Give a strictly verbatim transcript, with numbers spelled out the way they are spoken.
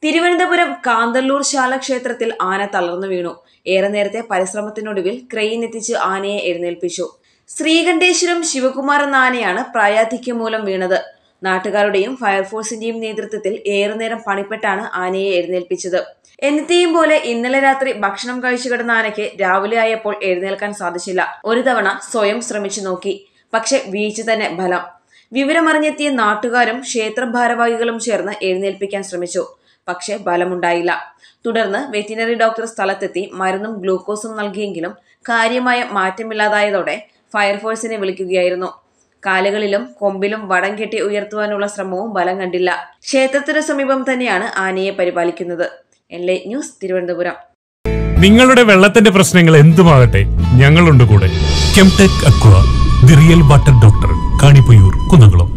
തിരുവനന്തപുരം കാന്തല്ലൂർ ശാല ക്ഷേത്രത്തിൽ ആന തളർന്നു വീണു. ഏറെ നേരത്തെ പരിശ്രമത്തിനൊടുവിൽ ക്രെയിൻ എത്തിച്ച് ആനയെ എഴുന്നേൽപ്പിച്ചു. ശ്രീകണ്ഠേശ്വരം ശിവകുമാർ എന്ന ആനയാണ് പ്രായാധിക്യം മൂലം വീണത്. നാട്ടുകാരുടെയും ഫയർഫോഴ്സിന്റെയും നേതൃത്വത്തിൽ ഏറെ നേരം പണിപ്പെട്ടാണ് ആനയെ എഴുന്നേൽപ്പിച്ചത്. എന്നത്തെയും പോലെ ഇന്നലെ രാത്രി ഭക്ഷണം കഴിച്ചു കിടന്ന ആനയ്ക്ക് രാവിലെ ആയപ്പോൾ എഴുന്നേൽക്കാൻ സാധിച്ചില്ല. ഒരു തവണ സ്വയം ശ്രമിച്ചു നോക്കി, പക്ഷെ വീഴ്ച തന്നെ ഫലം. വിവരമറിഞ്ഞെത്തിയ നാട്ടുകാരും ക്ഷേത്ര ഭാരവാഹികളും ചേർന്ന് എഴുന്നേൽപ്പിക്കാൻ ശ്രമിച്ചു. പക്ഷെ ഫലമുണ്ടായില്ല. തുടർന്ന് വെറ്റിനറി ഡോക്ടർ സ്ഥലത്തെത്തി മരുന്നും ഗ്ലൂക്കോസും നൽകിയെങ്കിലും കാര്യമായ മാറ്റമില്ലാതായതോടെ ഫയർഫോഴ്സിനെ വിളിക്കുകയായിരുന്നു. കാലുകളിലും കൊമ്പിലും വടം കെട്ടി ഉയർത്തുവാനുള്ള ശ്രമവും ഫലം കണ്ടില്ല. ക്ഷേത്രത്തിന് സമീപം തന്നെയാണ് ആനയെ പരിപാലിക്കുന്നത്. Enlight news, Thiruvananthapuram. നിങ്ങളുടെ വെള്ളത്തിന്റെ പ്രശ്നങ്ങൾ എന്തുമാകട്ടെ, ഞങ്ങളുണ്ട് കൂടെ. Chemtech aqua, the real water doctor, Kanippayyur, Kunnamkulam.